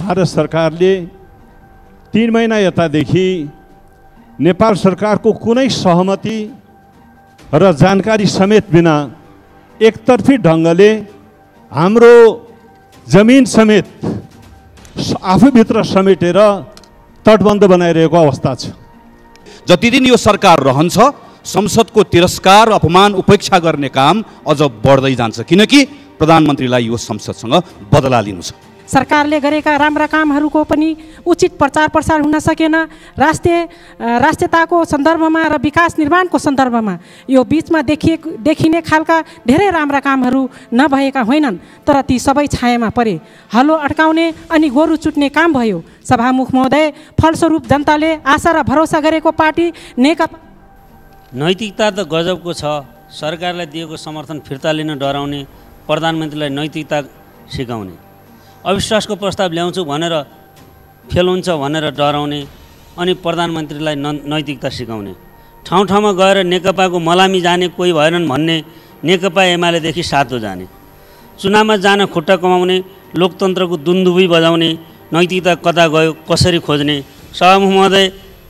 भारत सरकारले 3 महिना यतादेखि नेपाल सरकारको कुनै सहमति र जानकारी समेत बिना एकतर्फी ढङ्गले हाम्रो जमिन समेत आफूभित्र समेटेर तटबन्ध बनाइरहेको अवस्था छ। जति दिन यो सरकार रहन्छ संसदको तिरस्कार, अपमान, उपेक्षा गर्ने काम अझ बढ्दै जान्छ, किनकि प्रधानमन्त्रीलाई यो संसदसँग बदला लिनु छ। सरकारले गरेका राम्रा कामहरूको पनि उचित प्रचार प्रसार हुन सकेन। राष्ट्रियताको सन्दर्भमा र विकास निर्माणको सन्दर्भमा यो बीचमा देखिने खालका धेरै राम्रा कामहरू नभएका होइनन्, तर ती सबै छायामा परे। हलो अड्काउने अनि गोरु चुट्ने काम भयो। सभामुख महोदय, फलस्वरूप जनताले आशा र भरोसा गरेको पार्टी नेकपा। नैतिकता त गजबको छ। सरकारलाई दिएको समर्थन फिर्ता लिन डराउने, प्रधानमन्त्रीलाई नैतिकता सिकाउने, अविश्वासको प्रस्ताव ल्याउँछु भनेर फेल हुन्छ भनेर डराउने अनि प्रधानमन्त्रीलाई नैतिकता सिकाउने, ठाउँ ठाउँमा गएर नेकपाको मलामी जाने कोही भएनन् भन्ने, नेकपा एमालेदेखि सातो जाने, चुनावमा जान खुट्टा कमाउने, लोकतन्त्रको दुन्दुभी बजाउने, नैतिकता कता गयो कसरी खोज्ने। सभामुख महोदय,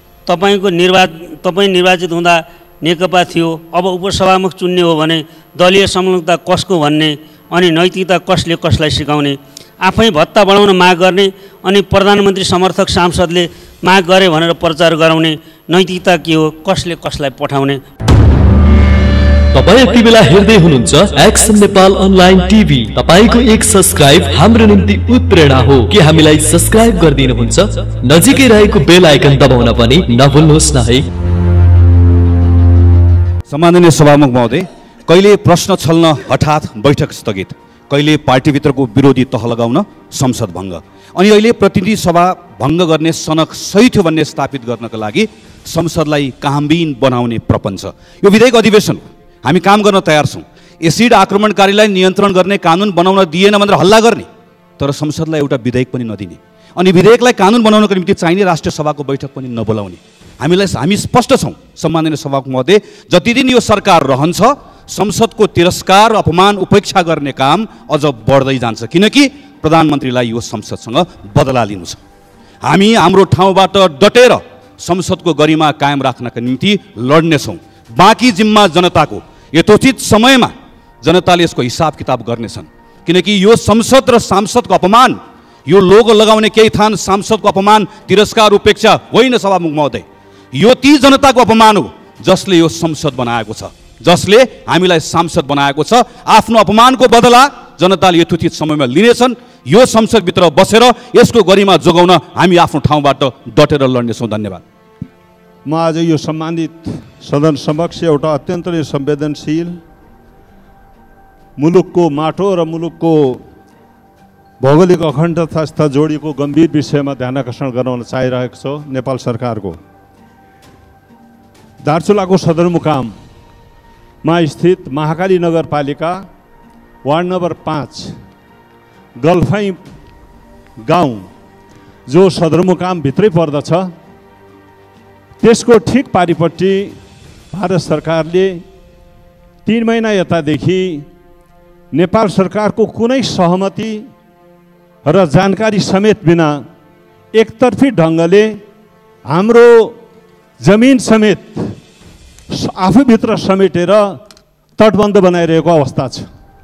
तपाईँ निर्वाचित हुँदा नेकपा थियो, अब उपसभामुख चुन्ने हो भने दलीय संलग्नता कसको भन्ने अनि नैतिकता कसले कसलाई सिकाउने। आफै भत्ता बढाउन माग गर्ने अनि प्रधानमन्त्री समर्थक सांसदले माग गरे भनेर प्रचार गराउने, नैतिकता के हो, कसले कसलाई पठाउने। तपाईं यति बेला हेर्दै हुनुहुन्छ एक्सन नेपाल अनलाइन टिभी। तपाईको एक सब्स्क्राइब हाम्रो निम्ति उत्प्रेरणा हो। के हामीलाई सब्स्क्राइब गरिदिनुहुन्छ? नजिकै रहेको बेल आइकन दबाउन पनि नभुल्नुहोस् न है। सम्माननीय सभामुख महोदय, कहिले प्रश्न छल्न हठात बैठक स्थगित, कहिले पार्टीभित्रको विरोधी तह लगाउन संसद भङ्ग, अनि अहिले प्रतिनिधि सभा भङ्ग गर्ने सनक सही थियो भन्ने स्थापित गर्नका लागि संसदलाई कामबिन बनाउने प्रपञ्च। यो विधेयक अधिवेशन हामी काम गर्न तयार छौँ। एसिड आक्रमणकारीलाई नियन्त्रण गर्ने कानुन बनाउन दिएन भनेर हल्ला गर्ने, तर संसदलाई एउटा विधेयक पनि नदिने अनि विधेयकलाई कानुन बनाउनको निम्ति चाहिने राष्ट्रिय सभाको बैठक पनि नबोलाउने। हामी स्पष्ट छौँ सम्माननीय सभामुख महोदय, जति दिन यो सरकार रहन्छ संसदको तिरस्कार, अपमान, उपेक्षा गर्ने काम अझ बढ्दै जान्छ, किनकि प्रधानमन्त्रीलाई यो संसदसँग बदला लिनु छ। हामी हाम्रो ठाउँबाट डटेर संसदको गरिमा कायम राख्नका निम्ति लड्नेछौँ। बाँकी जिम्मा जनताको। यथोचित समयमा जनताले यसको हिसाब किताब गर्नेछन्, किनकि यो संसद र सांसदको अपमान, यो लोगो लगाउने केही थान सांसदको अपमान, तिरस्कार, उपेक्षा होइन सभामुख महोदय। यो ती जनताको अपमान हो जसले यो संसद बनाएको छ, जसले हामीलाई सांसद बनाएको छ। आफ्नो अपमानको बदला जनताले यथोचित समयमा लिनेछन्। यो संसदभित्र बसेर यसको गरिमा जोगाउन हामी आफ्नो ठाउँबाट डटेर लड्नेछौँ। धन्यवाद। म आज यो सम्मानित सदन समक्ष एउटा अत्यन्त संवेदनशील, मुलुकको माटो र मुलुकको भौगोलिक अखण्डतासित जोडिएको गम्भीर विषयमा ध्यानाकर्षण गराउन चाहिरहेको छ। नेपाल सरकारको दार्चुलाको सदरमुकाममा स्थित महाकाली नगरपालिका वार्ड नम्बर 5 गल्फाई गाउँ जो सदरमुकामभित्रै पर्दछ, त्यसको ठिक पारिपट्टि भारत सरकारले 3 महिना यतादेखि नेपाल सरकारको कुनै सहमति र जानकारी समेत बिना एकतर्फी ढङ्गले हाम्रो जमिन समेत आफूभित्र समेटेर तटबन्ध बनाइरहेको अवस्था छ।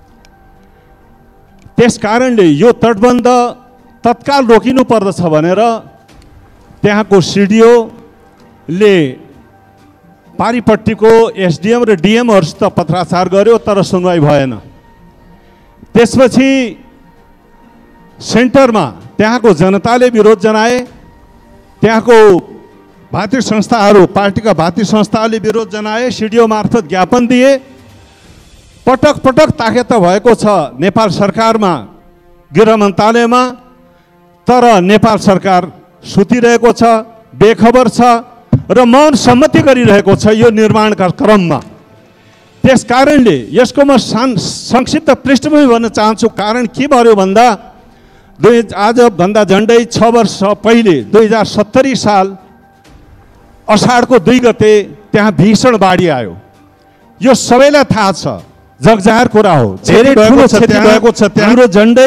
त्यस कारणले यो तटबन्ध तत्काल रोकिनु पर्दछ भनेर त्यहाँको सिडिओले पारिपट्टिको एसडिएम र डिएमहरुसित पत्राचार गर्यो, तर सुनवाई भएन। त्यसपछि सेन्टरमा त्यहाँको जनताले विरोध जनाए, त्यहाँको भातृ संस्थाहरू, पार्टीका भातृ संस्थाहरूले विरोध जनाए, सिडिओ मार्फत ज्ञापन दिए। पटक पटक ताकेत भएको छ नेपाल सरकारमा, गृह मन्त्रालयमा, तर नेपाल सरकार सुतिरहेको छ, बेखबर छ र मौन सम्मति गरिरहेको छ यो निर्माणका क्रममा। त्यस कारणले यसको म संक्षिप्त पृष्ठभूमि भन्न चाहन्छु। कारण के भयो भन्दा आजभन्दा झन्डै 6 वर्ष पहिले 2070 साल अषाढको 2 गते त्यहाँ भीषण बाढी आयो। यो सबैलाई थाहा छ, जगजाहेर कुरा हो। धेरै ठुलो क्षति भएको छ। हाम्रो झन्डै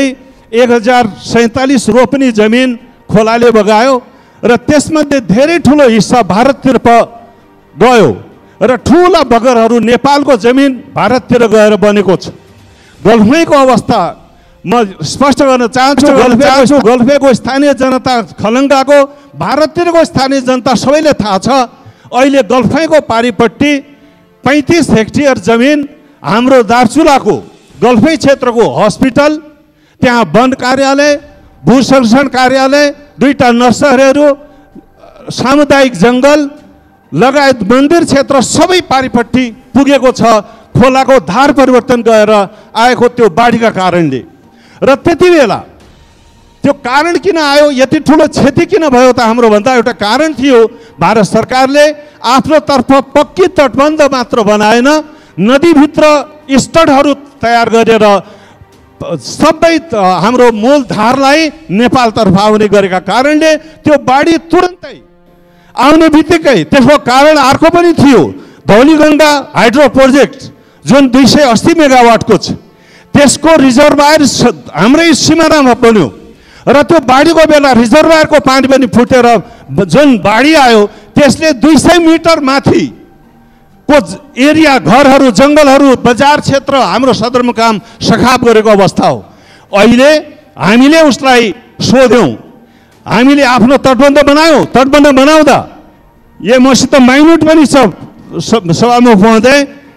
1047 रोपनी जमिन खोलाले बगायो र त्यसमध्ये धेरै ठुलो हिस्सा भारततिर गयो र ठुला बगरहरू नेपालको जमिन भारततिर गएर बनेको छ। गल्फेको अवस्था म स्पष्ट गर्न चाहन्छु। गल्फेको स्थानीय जनता, खलङ्गाको, भारततिरको स्थानीय जनता सबैले थाहा छ। अहिले गल्फेको पारिपट्टि 35 हेक्टेयर जमिन हाम्रो दार्चुलाको गल्फे क्षेत्रको हस्पिटल, त्यहाँ वन कार्यालय, भू संरक्षण कार्यालय, 2टा नर्सरीहरू, सामुदायिक जङ्गल लगायत मन्दिर क्षेत्र सबै पारिपट्टि पुगेको छ। खोलाको धार परिवर्तन गएर आएको त्यो बाढीका कारणले। र त्यति बेला त्यो कारण किन आयो, यति ठुलो क्षति किन भयो त हाम्रो भन्दा एउटा कारण थियो, भारत सरकारले आफ्नो तर्फ पक्की तटबन्ध मात्र बनाएन, नदीभित्र स्टडहरू तयार गरेर सबै हाम्रो मूलधारलाई नेपालतर्फ आउने गरेका कारणले त्यो बाढी तुरन्तै आउने बित्तिकै, त्यसको कारण अर्को पनि थियो। धौलीगङ्गा हाइड्रो प्रोजेक्ट जुन 280 मेगावाटको छ, त्यसको रिजर्भायर हाम्रै सिमानामा बन्यो र त्यो बाढीको बेला रिजर्भायरको पानी पनि फुटेर जुन बाढी आयो त्यसले 200 मिटर माथि को एरिया, घरहरू, जङ्गलहरू, बजार क्षेत्र, हाम्रो सदरमुकाम सखाप गरेको अवस्था हो। अहिले हामीले उसलाई सोध्यौँ, हामीले आफ्नो तटबन्ध बनायौँ। तटबन्ध बनाउँदा मसित माइन्युट पनि छ सभामुख महोदय,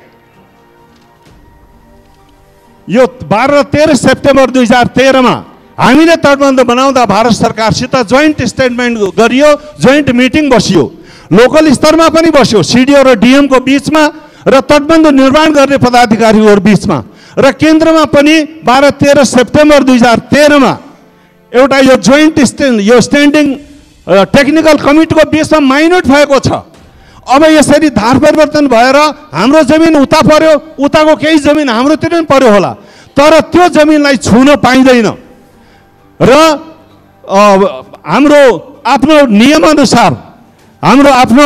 यो 12 र 13 सेप्टेम्बर 2013 मा हामीले तटबन्ध बनाउँदा भारत सरकारसित जोइन्ट स्टेटमेन्ट गरियो, जोइन्ट मिटिङ बसियो, लोकल स्तरमा पनि बस्यो, सिडिओ र डिएम को बिचमा र तटबन्ध निर्माण गर्ने पदाधिकारीहरू बिचमा, र केन्द्रमा पनि 12-13 सेप्टेम्बर 2013 मा एउटा यो जोइन्ट स्ट्यान्डिङ टेक्निकल कमिटीको बिचमा माइन्युट भएको छ। अब यसरी धार परिवर्तन भएर हाम्रो जमिन उता पर्यो, उताको केही जमिन हाम्रोतिर पनि पर्यो होला, तर त्यो जमिनलाई छुन पाइँदैन र हाम्रो आफ्नो नियमअनुसार, हाम्रो आफ्नो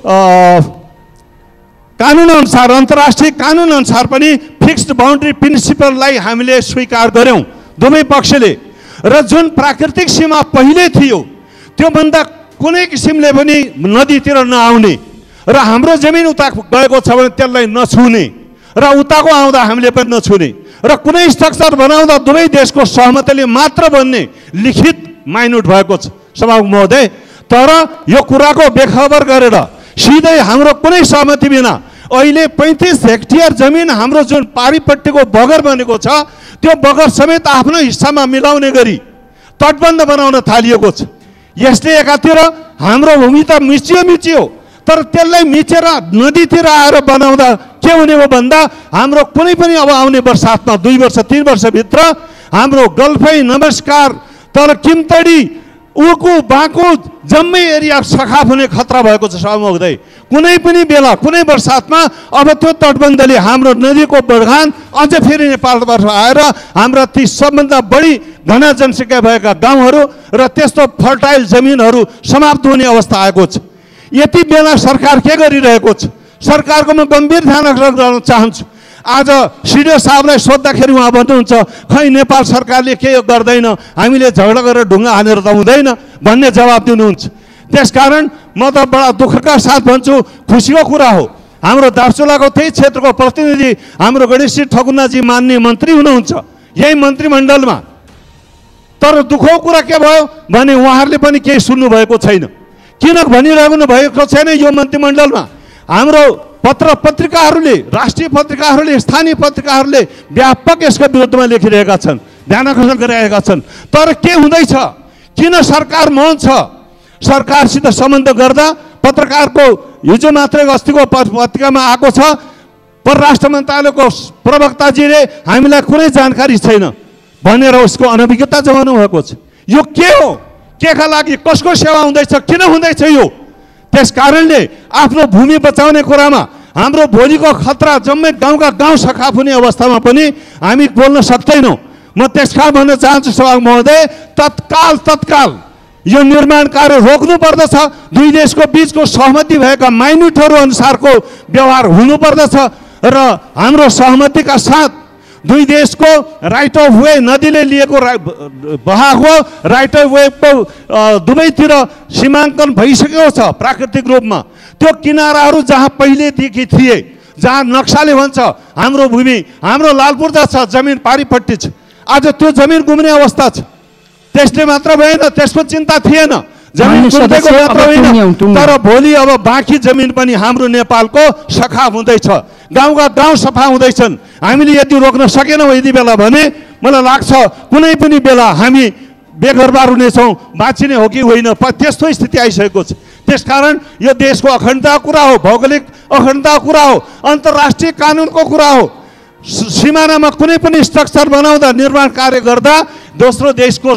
कानुनअनुसार, अन्तर्राष्ट्रिय कानुनअनुसार पनि फिक्स्ड बाउन्ड्री प्रिन्सिपललाई हामीले स्वीकार गऱ्यौँ दुवै पक्षले। र जुन प्राकृतिक सीमा पहिले थियो त्योभन्दा कुनै किसिमले पनि नदीतिर नआउने र हाम्रो जमिन उता गएको छ भने त्यसलाई नछुने र उताको आउँदा हामीले पनि नछुने र कुनै स्ट्रक्चर बनाउँदा दुवै देशको सहमतिले मात्र बन्ने लिखित माइन्युट भएको छ सभामुख महोदय। तर यो कुराको बेखबर गरेर सिधै हाम्रो कुनै सहमति बिना अहिले 35 हेक्टेयर जमिन हाम्रो जुन पारिपट्टिको बगर बनेको छ त्यो बगर समेत आफ्नो हिस्सामा मिलाउने गरी तटबन्ध बनाउन थालिएको छ। यसले एकातिर हाम्रो भूमि त मिचियो, तर त्यसलाई मिचेर नदीतिर आएर बनाउँदा के हुने हो भन्दा हाम्रो कुनै पनि अब आउने बर्सातमा 2 वर्ष 3 वर्षभित्र हाम्रो गल्फै, नमस्कार, तर किमतडी, उकु, बाँकु जम्मै एरिया सखाप हुने खतरा भएको छ सभामुख महोदय। कुनै पनि बेला, कुनै बर्सातमा अब त्यो तटबन्धले हाम्रो नदीको बढान अझ फेरि नेपालबाट आएर हाम्रा ती सबभन्दा बढी घना जनसङ्ख्या भएका गाउँहरू र त्यस्तो फर्टाइल जमिनहरू समाप्त हुने अवस्था आएको छ। यति बेला सरकार के गरिरहेको छ? सरकारको म गम्भीर ध्यान राख्न चाहन्छु। आज सिडिओ साहबलाई सोद्धाखेरि उहाँ भन्नुहुन्छ खै नेपाल सरकारले के गर्दैन, हामीले झगडा गरेर ढुङ्गा हानेर त हुँदैन भन्ने जवाब दिनुहुन्छ। त्यसकारण म त बडा दुःखका साथ भन्छु, खुसीको कुरा हो हाम्रो दार्चुलाको त्यही क्षेत्रको प्रतिनिधि हाम्रो गणेशजी ठकुनाजी मान्य मन्त्री हुनुहुन्छ यही मन्त्रीमण्डलमा। तर दुःखको कुरा के भयो भने उहाँहरूले पनि केही सुन्नु भएको छैन। किन भनिरहनु भएको छैन? यो मन्त्रीमण्डलमा हाम्रो पत्र पत्रिकाहरूले, राष्ट्रिय पत्रिकाहरूले, स्थानीय पत्रिकाहरूले व्यापक यसको विरुद्धमा लेखिरहेका छन्, ध्यान आकर्षण गरिरहेका छन्। तर के हुँदैछ? किन सरकार मौन छ? सरकारसित सम्बन्ध गर्दा पत्रकारको हिजो मात्रै अस्तिको पत्रिकामा आएको छ, परराष्ट्र मन्त्रालयको प्रवक्ताजीले हामीलाई कुनै जानकारी छैन भनेर उसको अनभिज्ञता जनाउनु भएको छ। यो के हो? केका लागि, कसको सेवा हुँदैछ, किन हुँदैछ यो? त्यस कारणले आफ्नो भूमि बचाउने कुरामा हाम्रो भोलिको खतरा जम्मै गाउँका गाउँ सखाप हुने अवस्थामा पनि हामी बोल्न सक्दैनौँ। म त्यसकारण भन्न चाहन्छु सभामुख महोदय, तत्काल यो निर्माण कार्य रोक्नु पर्दछ। दुई देशको बीचको सहमति भएका माइन्युटहरू अनुसारको व्यवहार हुनुपर्दछ र हाम्रो सहमतिका साथ दुई देशको राइट अफ वे नदीले लिएको बहाको राइट अफ वेको दुवैतिर सीमाङ्कन भइसकेको छ प्राकृतिक रूपमा। त्यो किनाराहरू जहाँ पहिलेदेखि थिए, जहाँ नक्साले भन्छ हाम्रो भूमि, हाम्रो लालपुर्जा छ, जमिन पारिपट्टि छ, आज त्यो जमिन गुम्ने अवस्था छ। त्यसले मात्र भएन, त्यसको चिन्ता थिएन, जमिन गुम्देको मात्र होइन, तर भोलि अब बाँकी जमिन पनि हाम्रो नेपालको सखा हुँदैछ, गाउँका गाउँ सफा हुँदैछन्। हामीले यदि रोक्न सकेनौँ यति बेला भने मलाई लाग्छ कुनै पनि बेला हामी बेघरबार हुनेछौँ, बाँचिने हो कि होइन, त्यस्तो स्थिति आइसकेको छ। त्यसकारण यो देशको अखण्डता कुरा हो, भौगोलिक अखण्डता कुरा हो, अन्तर्राष्ट्रिय कानुनको कुरा हो। सिमानामा कुनै पनि स्ट्रक्चर बनाउँदा, निर्माण कार्य गर्दा दोस्रो देशको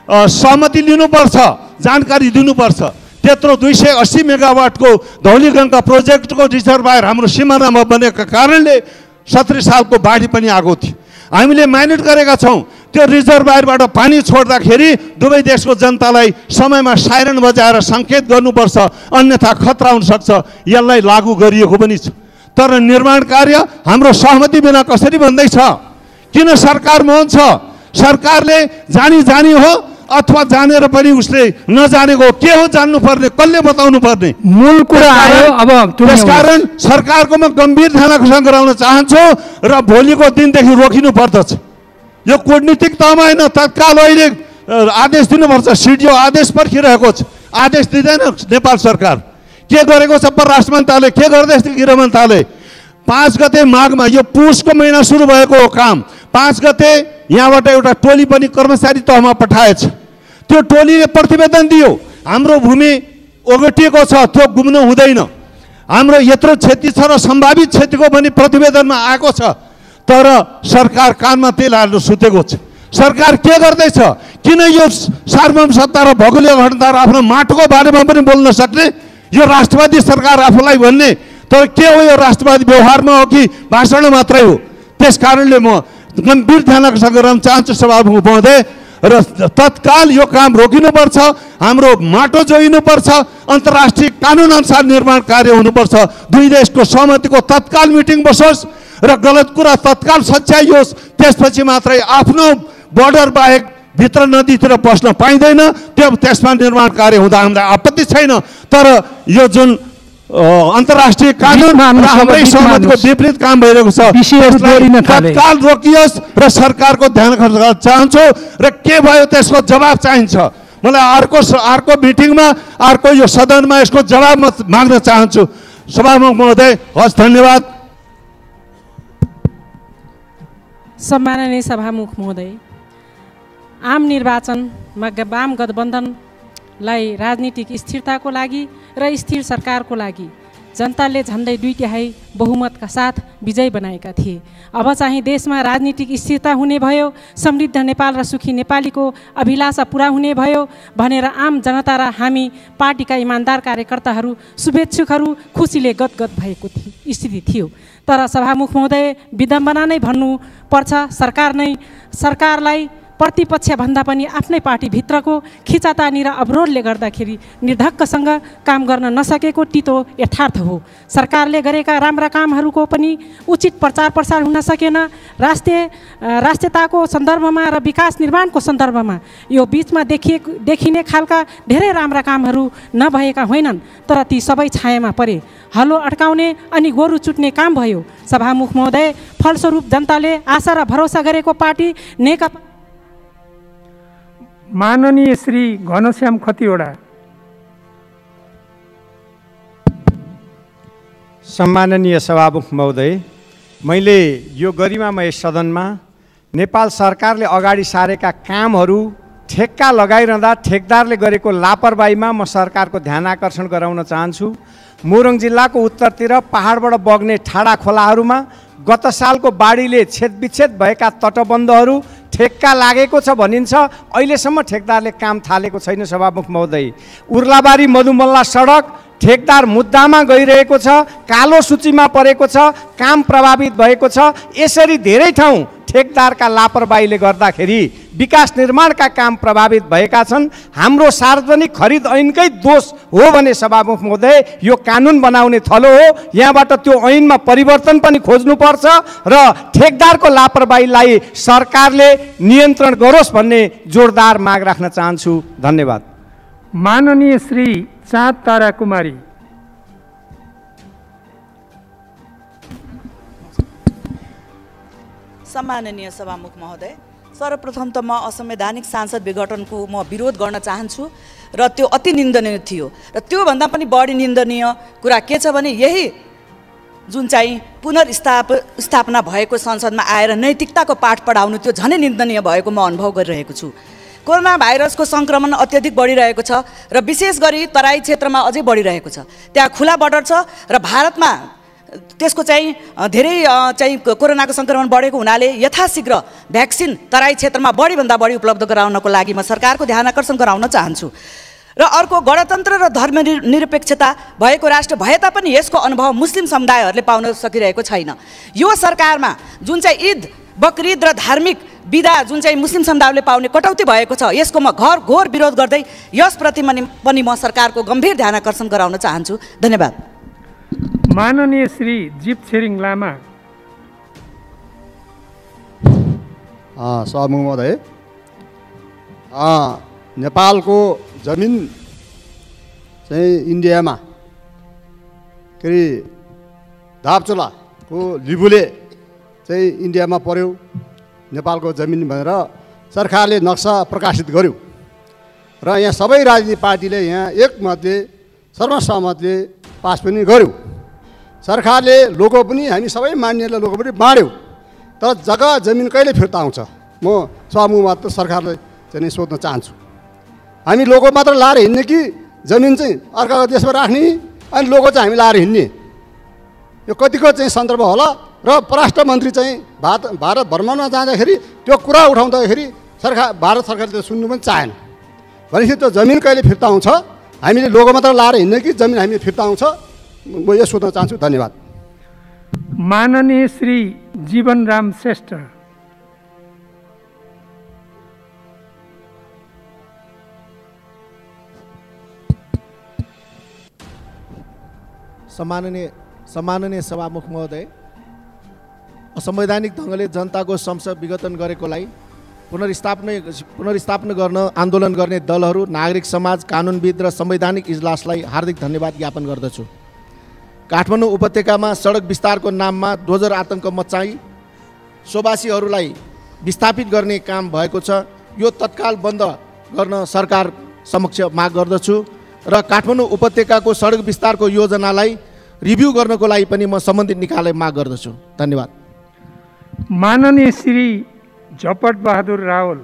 सहमति लिनुपर्छ, जानकारी दिनुपर्छ। त्यत्रो 280 मेगावाटको धौलीगङ्गा प्रोजेक्टको रिजर्भायर हाम्रो सिमानामा बनेका कारणले 70 सालको बाढी पनि आएको थियो। हामीले माइनेट गरेका छौँ, त्यो रिजर्भायरबाट पानी छोड्दाखेरि दुवै देशको जनतालाई समयमा साइरन बजाएर सङ्केत गर्नुपर्छ, अन्यथा खतरा हुनसक्छ। यसलाई लागू गरिएको पनि छ, तर निर्माण कार्य हाम्रो सहमति बिना कसरी भन्दैछ? किन सरकार मौन छ? सरकारले जानी हो अथवा जानेर पनि उसले नजानेको के हो जान्नुपर्ने, कसले बताउनु पर्ने? मूल कुरा आयो। अब त्यसकारण सरकारको म गम्भीर ध्यान आकर्षण गराउन चाहन्छु र भोलिको दिनदेखि रोकिनु पर्दछ। यो कूटनीतिक तहमा होइन, तत्काल अहिले आदेश दिनुपर्छ। सिडिओ आदेश पर्खिरहेको छ, आदेश दिँदैन नेपाल सरकार। के गरेको छ परराष्ट्र मन्त्रालय, के गर्दैछ गृह मन्त्रालय? 5 गते माघमा, यो पुसको महिना सुरु भएको हो काम, 5 गते यहाँबाट एउटा टोली पनि कर्मचारी तहमा पठाएछ। त्यो टोलीले प्रतिवेदन दियो हाम्रो भूमि ओगटिएको छ, त्यो गुम्नु हुँदैन, हाम्रो यत्रो क्षति छ र सम्भावित क्षतिको पनि प्रतिवेदनमा आएको छ। तर सरकार कानमा तेल हालेर सुतेको छ। सरकार के गर्दैछ? किन यो सार्वभौम सत्ता र भौगोलिक अखण्डता र आफ्नो माटोको बारेमा पनि बोल्न सक्ने यो राष्ट्रवादी सरकार आफूलाई भन्ने? तर के हो यो राष्ट्रवादी व्यवहारमा हो कि भाषण मात्रै हो? त्यस कारणले म गम्भीर ध्यान आकर्षण गराउन चाहन्छु सभामुख महोदय, र तत्काल यो काम रोकिनुपर्छ, हाम्रो माटो जोइनुपर्छ, अन्तर्राष्ट्रिय कानुन अनुसार निर्माण कार्य हुनुपर्छ, दुई देशको सहमतिको तत्काल मिटिङ बसोस् र गलत कुरा तत्काल सच्याइयोस्। त्यसपछि मात्रै आफ्नो बोर्डर बाहेक भित्र नदीतिर पस्न पाइँदैन। त्यसमा निर्माण कार्य हुँदा हामीलाई आपत्ति छैन, तर यो जुन अन्तर्राष्ट्रिय कानुन र हाम्रै सहमतिको विपरीत काम भइरहेको छ, तत्काल रोकियोस् र सरकारको ध्यान आकर्षण गर्न चाहन्छु। र के भयो त्यसको जवाब चाहिन्छ। मलाई अर्को मिटिङमा, अर्को यो सदनमा यसको जवाब माग्न चाहन्छु। सभामुख महोदय, हस्, धन्यवाद। सम्माननीय सभामुख महोदय, आम निर्वाचनमा वाम गठबन्धनलाई राजनीतिक स्थिरताको लागि र स्थिर सरकारको लागि जनताले झन्डै 2/3 बहुमतका साथ विजय बनाएका थिए। अब चाहिँ देशमा राजनीतिक स्थिरता हुने भयो, समृद्ध नेपाल र सुखी नेपालीको अभिलाषा पुरा हुने भयो भनेर आम जनता र हामी पार्टीका इमान्दार कार्यकर्ताहरू, शुभेच्छुकहरू खुसीले गदगद भएको स्थिति थियो। तर सभामुख महोदय, विडम्बना नै भन्नुपर्छ, सरकारलाई प्रतिपक्ष भन्दा पनि आफ्नै पार्टीभित्रको खिचातानी र अवरोधले गर्दाखेरि निर्धक्कसँग काम गर्न नसकेको तितो यथार्थ हो। सरकारले गरेका राम्रा कामहरूको पनि उचित प्रचार प्रसार हुन सकेन। राष्ट्रियताको सन्दर्भमा र विकास निर्माणको सन्दर्भमा यो बिचमा देखिने खालका धेरै राम्रा कामहरू नभएका होइनन्, तर ती सबै छायामा परे। हलो अड्काउने अनि गोरु चुट्ने काम भयो। सभामुख महोदय, फलस्वरूप जनताले आशा र भरोसा गरेको पार्टी नेकपा। माननीय श्री घनश्याम खतिवडा। सम्माननीय सभामुख महोदय, मैले यो गरिमामय सदनमा नेपाल सरकारले अगाडि सारेका कामहरू ठेक्का लगाइरहँदा ठेकदारले गरेको लापरवाहीमा म सरकारको ध्यान आकर्षण गराउन चाहन्छु। मोरङ जिल्लाको उत्तरतिर पहाडबाट बग्ने ठाडा खोलाहरूमा गत सालको बाढीले छेदविच्छेद भएका तटबन्धहरू ठेक्का लागेको छ भनिन्छ। अहिलेसम्म ठेकदारले काम थालेको छैन। सभामुख महोदय, उर्लाबारी मधुमल्ला सडक ठेकदार मुद्दामा गइरहेको छ, कालो सूचीमा परेको छ, काम प्रभावित भएको छ। यसरी धेरै ठाउँ ठेकदारका लापरवाहीले गर्दाखेरि विकास निर्माणका काम प्रभावित भएका छन्। हाम्रो सार्वजनिक खरिद ऐनकै दोष हो भने सभामुख महोदय यो कानुन बनाउने थलो हो। यहाँबाट त्यो ऐनमा परिवर्तन पनि खोज्नुपर्छ र ठेकदारको लापरवाहीलाई सरकारले नियन्त्रण गरोस् भन्ने जोरदार माग राख्न चाहन्छु। धन्यवाद। माननीय श्री चाँद तारा कुमारी। सम्माननीय सभामुख महोदय, सर्वप्रथम त म असंवैधानिक सांसद विघटनको म विरोध गर्न चाहन्छु र त्यो अति निन्दनीय थियो। र त्योभन्दा पनि बढी निन्दनीय कुरा के छ भने यही जुन चाहिँ पुनर्स्थापना भएको संसदमा आएर नैतिकताको पाठ पढाउनु त्यो झनै निन्दनीय भएको म अनुभव गरिरहेको छु। कोरोना भाइरसको सङ्क्रमण अत्यधिक बढिरहेको छ र विशेष गरी तराई क्षेत्रमा अझै बढिरहेको छ। त्यहाँ खुला बर्डर छ र भारतमा त्यसको चाहिँ धेरै चाहिँ कोरोनाको सङ्क्रमण बढेको हुनाले यथाशीघ्र भ्याक्सिन तराई क्षेत्रमा बढीभन्दा बढी उपलब्ध गराउनको लागि म सरकारको ध्यान आकर्षण गराउन चाहन्छु। र अर्को, गणतन्त्र र धर्मनिरपेक्षता भएको राष्ट्र भए तापनि यसको अनुभव मुस्लिम समुदायहरूले पाउन सकिरहेको छैन। यो सरकारमा जुन चाहिँ ईद, बकरिद र धार्मिक बिदा जुन चाहिँ मुस्लिम समुदायले पाउने कटौती भएको छ यसको म घोर विरोध गर्दै यसप्रति पनि म सरकारको गम्भीर ध्यान आकर्षण गराउन चाहन्छु। धन्यवाद। माननीय श्री जीप छिरिङ लामा। सभामुख महोदय, नेपालको जमिन चाहिँ इन्डियामा के अरे दापचोलाको लिबुले चाहिँ इन्डियामा पर्यो नेपालको जमिन भनेर सरकारले नक्सा प्रकाशित गर्यो र यहाँ सबै राजनीतिक पार्टीले यहाँ एकमतले सर्वसम्मतले पास पनि गर्यो। सरकारले लोगो पनि हामी सबै मान्नेलाई लोगो पनि बाँड्यो। तर जग्गा जमिन कहिले फिर्ता आउँछ म सभामुखमा त सरकारले चाहिँ सोध्न चाहन्छु। हामी लोगो मात्र लाएर हिँड्ने कि जमिन चाहिँ अर्काको देशमा राख्ने अनि लोगो चाहिँ हामी लाएर हिँड्ने? यो कतिको चाहिँ सन्दर्भ होला। र परराष्ट्र मन्त्री चाहिँ भारत भ्रमणमा जाँदाखेरि त्यो कुरा उठाउँदाखेरि भारत सरकारले सुन्नु पनि चाहेन। भनेपछि त्यो जमिन कहिले फिर्ता आउँछ? हामीले लोगो मात्र लाएर हिँड्ने कि जमिन हामी फिर्ता आउँछ? म यो सोध्न चाहन्छु। धन्यवाद। माननीय श्री जीवनराम श्रेष्ठ। सम्माननीय सभामुख महोदय, असंवैधानिक ढङ्गले जनताको संसद विघटन गरेकोलाई पुनर्स्थापना गर्न आन्दोलन गर्ने दलहरू, नागरिक समाज, कानुनविद र संवैधानिक इजलासलाई हार्दिक धन्यवाद ज्ञापन गर्दछु। काठमाडौँ उपत्यकामा सडक विस्तारको नाममा डोजर आतङ्क मचाई सोबासीहरूलाई विस्थापित गर्ने काम भएको छ। यो तत्काल बन्द गर्न सरकार समक्ष माग गर्दछु र काठमाडौँ उपत्यकाको सडक विस्तारको योजनालाई रिभ्यू गर्नको लागि पनि म सम्बन्धित निकायलाई माग गर्दछु। धन्यवाद। माननीय श्री झपट बहादुर रावल।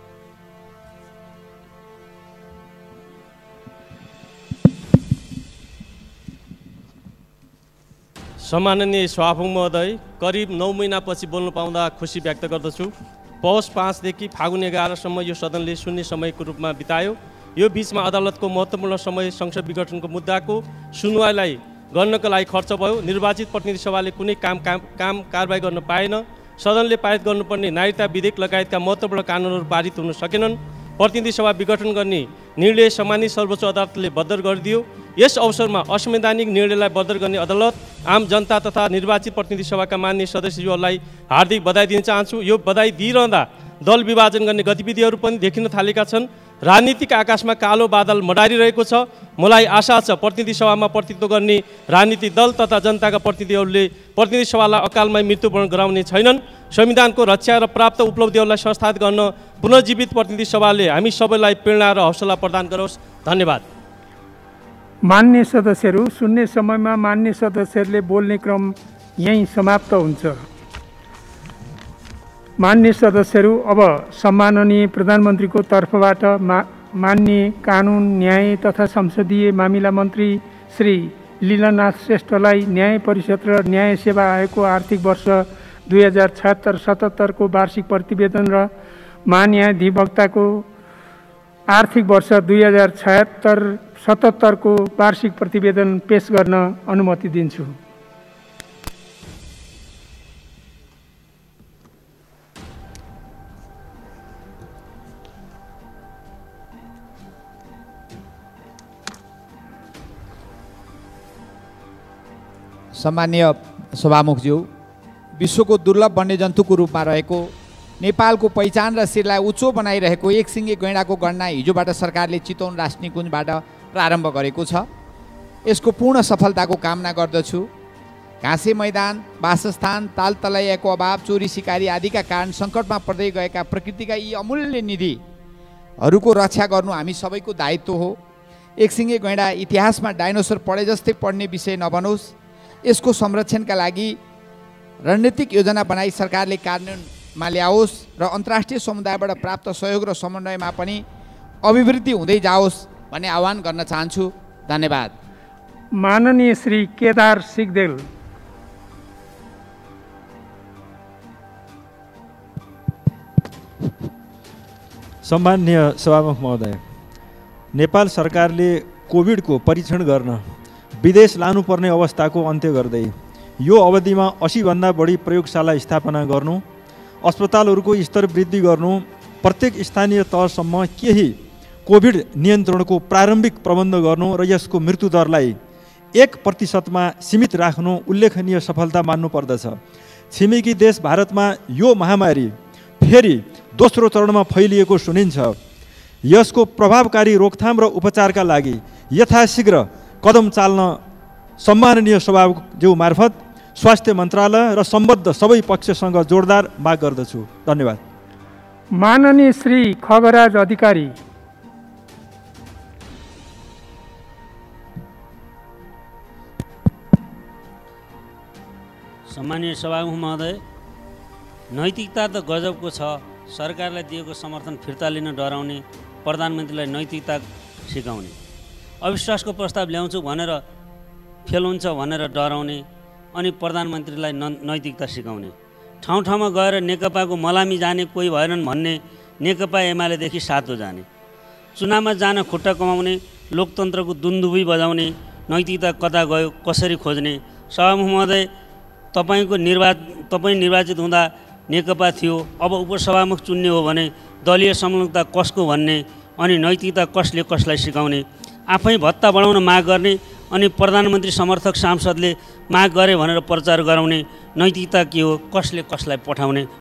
सम्माननीय सभामुख महोदय, करिब 9 महिनापछि बोल्न पाउँदा खुसी व्यक्त गर्दछु। पौष 5 देखि फागुन 11 सम्म यो सदनले शून्य समयको रूपमा बितायो। यो बीचमा अदालतको महत्त्वपूर्ण समय संसद विघटनको मुद्दाको सुनवाईलाई गर्नका लागि खर्च भयो। निर्वाचित प्रतिनिधि सभाले कुनै काम कारबाही गर्न पाएन। सदनले पारित गर्नुपर्ने नागरिकता विधेयक लगायतका महत्त्वपूर्ण कानुनहरू पारित हुन सकेनन्। प्रतिनिधि सभा विघटन गर्ने निर्णय सम्मानित सर्वोच्च अदालतले बद्दर गरिदियो। यस अवसरमा असंवैधानिक निर्णयलाई बद्दर गर्ने अदालत, आम जनता तथा निर्वाचित प्रतिनिधि सभाका मान्य सदस्यज्यूहरूलाई हार्दिक बधाई दिन चाहन्छु। यो बधाई दिइरहँदा दल विभाजन गर्ने गतिविधिहरू पनि देखिन थालेका छन्। राजनीतिक आकाशमा कालो बादल मडारिरहेको छ। मलाई आशा छ प्रतिनिधि सभामा प्रतिनिधित्व गर्ने राजनीतिक दल तथा जनताका प्रतिनिधिहरूले प्रतिनिधि सभालाई अकालमै मृत्युवरण गराउने छैनन्। संविधानको रक्षा र प्राप्त उपलब्धिहरूलाई संस्थापित गर्न पुनर्जीवित प्रतिनिधि सभाले हामी सबैलाई प्रेरणा र हौसला प्रदान गरोस्। धन्यवाद। मान्य सदस्यहरू, शून्य समयमा मान्य सदस्यहरूले बोल्ने क्रम यहीँ समाप्त हुन्छ। मान्य सदस्यहरू, अब सम्माननीय प्रधानमन्त्रीको तर्फबाट मान्य कानुन, न्याय तथा संसदीय मामिला मन्त्री श्री लीलानाथ श्रेष्ठलाई न्याय परिषद र न्याय सेवा आयोगको आर्थिक वर्ष 2076-77 को वार्षिक प्रतिवेदन र महान्यायाधिवक्ताको आर्थिक वर्ष 2076-77 को वार्षिक प्रतिवेदन पेश गर्न अनुमति दिन्छु। सम्माननीय सभामुखज्यू, विश्वको दुर्लभ वन्यजन्तुको रूपमा रहेको नेपालको पहिचान र शिरलाई उच्चो बनाइरहेको एकसिङे गैँडाको गणना हिजोबाट सरकारले चितवन राष्ट्रिय निकुञ्जबाट प्रारम्भ गरेको छ। यसको पूर्ण सफलताको कामना गर्दछु। घाँसे मैदान, वासस्थान, तालतलैयाको अभाव, चोरी सिकारी आदिका कारण सङ्कटमा पर्दै गएका प्रकृतिका यी अमूल्य निधिहरूको रक्षा गर्नु हामी सबैको दायित्व हो। एकसिङे गैँडा इतिहासमा डाइनोसर पढे जस्तै पढ्ने विषय नबनोस्। यसको संरक्षणका लागि रणनीतिक योजना बनाई सरकारले कार्यान्वयनमा ल्याओस् र अन्तर्राष्ट्रिय समुदायबाट प्राप्त सहयोग र समन्वयमा पनि अभिवृद्धि हुँदै जाओस् भन्ने आह्वान गर्न चाहन्छु। धन्यवाद। माननीय श्री केदार सिगदेल। सम्माननीय सभामुख महोदय, नेपाल सरकारले कोभिडको परीक्षण गर्न विदेश लानुपर्ने अवस्थाको अन्त्य गर्दै यो अवधिमा 80 भन्दा बढी प्रयोगशाला स्थापना गर्नु, अस्पतालहरूको स्तर वृद्धि गर्नु, प्रत्येक स्थानीय तहसम्म केही कोभिड नियन्त्रणको प्रारम्भिक प्रबन्ध गर्नु र यसको मृत्युदरलाई 1% सीमित राख्नु उल्लेखनीय सफलता मान्नुपर्दछ। छिमेकी देश भारतमा यो महामारी फेरि दोस्रो चरणमा फैलिएको सुनिन्छ। यसको प्रभावकारी रोकथाम र उपचारका लागि यथाशीघ्र कदम चाल्न सम्माननीय सभाज्यू मार्फत स्वास्थ्य मन्त्रालय र सम्बद्ध सबै पक्षसँग जोरदार माग गर्दछु। धन्यवाद। माननीय श्री खगराज अधिकारी। सम्मानीय सभामुख महोदय, नैतिकता त गजबको छ। सरकारलाई दिएको समर्थन फिर्ता लिन डराउने, प्रधानमन्त्रीलाई नैतिकता सिकाउने, अविश्वासको प्रस्ताव ल्याउँछु भनेर फेल हुन्छ भनेर डराउने अनि प्रधानमन्त्रीलाई नैतिकता सिकाउने, ठाउँ ठाउँमा गएर नेकपाको मलामी जाने कोही भएनन् भन्ने नेकपा एमालेदेखि सातो जाने, चुनावमा जान खुट्टा कमाउने, लोकतन्त्रको दुन्दुबी बजाउने, नैतिकता कता गयो कसरी खोज्ने। सभामुख महोदय, तपाईँ निर्वाचित हुँदा नेकपा थियो, अब उपसभामुख चुन्ने हो भने दलीय संलग्नता कसको भन्ने अनि नैतिकता कसले कसलाई सिकाउने, आफै भत्ता बढाउन माग गर्ने अनि प्रधानमन्त्री समर्थक सांसदले माग गरे भनेर प्रचार गराउने, नैतिकता के हो, कसले कसलाई पठाउने।